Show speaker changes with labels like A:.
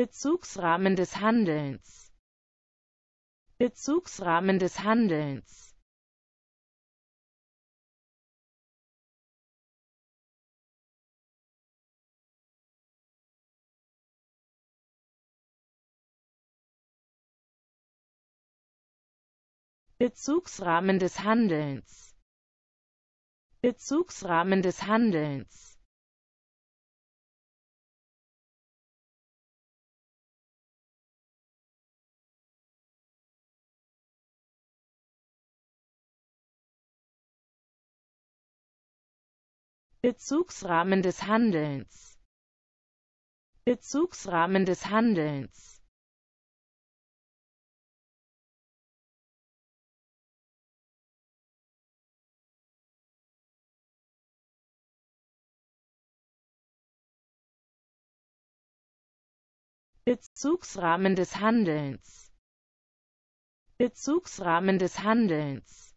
A: Bezugsrahmen des Handelns, Bezugsrahmen des Handelns, Bezugsrahmen des Handelns, Bezugsrahmen des Handelns, Bezugsrahmen des Handelns, Bezugsrahmen des Handelns, Bezugsrahmen des Handelns, Bezugsrahmen des Handelns.